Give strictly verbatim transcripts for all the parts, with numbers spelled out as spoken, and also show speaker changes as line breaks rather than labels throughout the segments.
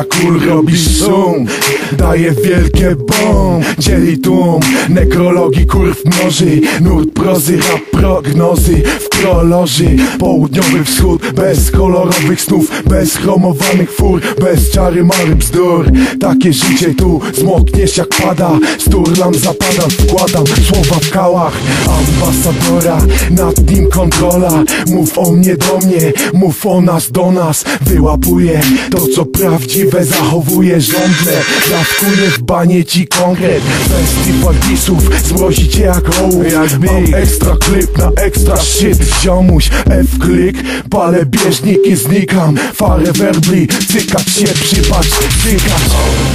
dwadzieścia kul, robisz szum. Daje wielkie bom, dzieli tłum. Nekrologii kurw mnoży, nurt prozy, rap prognozy w proloży. Południowy wschód, bez kolorowych snów, bez chromowanych fur, bez czary mary bzdur. Takie życie tu, zmokniesz jak pada. Sturlam, zapadam, wkładam słowa w kałach ambasadora, nad nim kontrola. Mów o mnie do mnie, mów o nas do nas. Wyłapuję to co prawdziwe, zachowuję żądle. Dawkuję w banie ci konkret. Festiwal disów, zmrozi cię jak ołów. Mam ekstra klip na ekstra shit. Ziomuś, F-klik, palę bieżnik i znikam. Farę werbli, cykać się, przypatrz, cykać.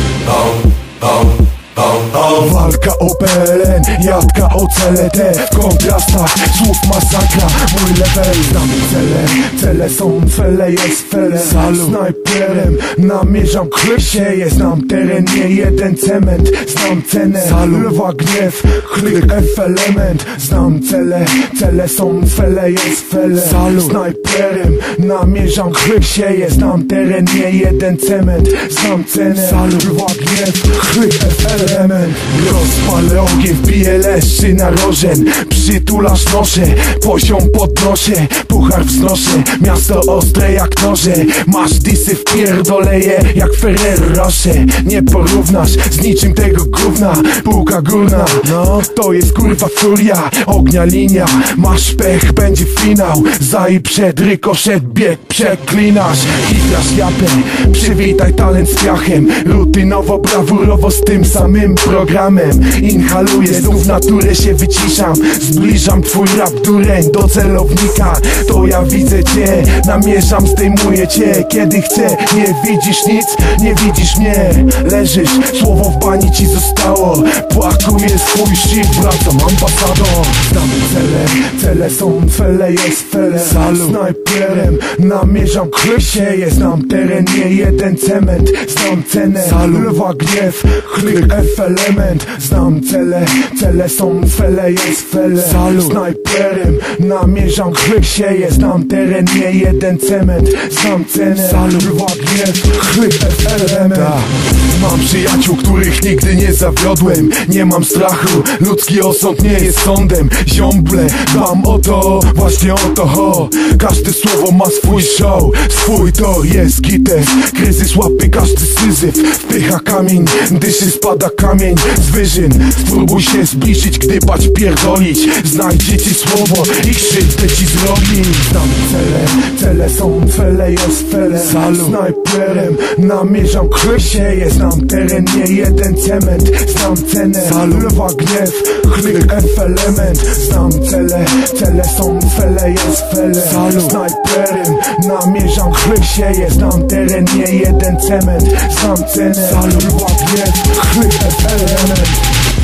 Walka o P L N, jadka o C L T. W kontrastach słów masakra, mój level. Znam cele, cele są cele, jest fele. Snajperem namierzam klip, sieję. Znam teren, nie jeden cement. Znam cenę, lwa gniew, klik F element. Znam cele, cele są cele, jest fele. Snajperem namierzam klip, sieję. Znam teren, nie jeden cement. Znam cenę, lwa gniew, klik F element. Rozpalę ogień, wbiję leszczy na rożen. Przytulasz noszę, poziom podnoszę. Puchar wznoszę, miasto ostre jak noże. Masz disy, wpierdoleję jak Ferrer Rocher. Nie porównasz z niczym tego gówna. Półka górna, no to jest kurwa furia. Ognia linia, masz pech, będzie finał. Za i przed, rykoszet, bieg, przeklinasz. Hitrasz japę, przywitaj talent z piachem. Rutynowo, brawurowo z tym samym programem. Inhaluję, znów naturę się wyciszam. Zbliżam twój rap dureń do celownika. To ja widzę cię, namierzam, zdejmuję cię. Kiedy chcę, nie widzisz nic, nie widzisz mnie. Leżysz, słowo w bani ci zostało. Płakuję swój shit, wracam ambasador. Znam cele, cele są cele, jest fele. Snajperem namierzam klip, sieję. Znam teren, nie jeden cement. Znam cenę, lwa gniew, klik F element. Znam cele, cele są cele, jest fele. Snajperem namierzam klip, sieję. Znam teren, nie jeden cement. Znam cenę, lwa gniew, klik F element. Mam przyjaciół, których nigdy nie zawiodłem. Nie mam strachu, ludzki osąd nie jest sądem. Ziomble, dbam o to, właśnie o to ho. Każde słowo ma swój show, swój to jest gites. Kryzys łapy każdy syzyf, wpycha kamień, dyszy spada kamień z wyżyn. Spróbuj się zbliżyć, gdy bać pierdolić. Znajdzie ci słowo i krzywdę ci zrobi. Znam cele, cele są cele, jest fele. Snajperem namierzam klip, sieję. Znam teren, nie jeden cement. Znam cenę, lwa gniew, klik F element. Znam cele, cele są cele, jest fele. Snajperem namierzam klip, sieję. Znam teren, nie jeden cement. Znam cenę, lwa gniew, klik F element.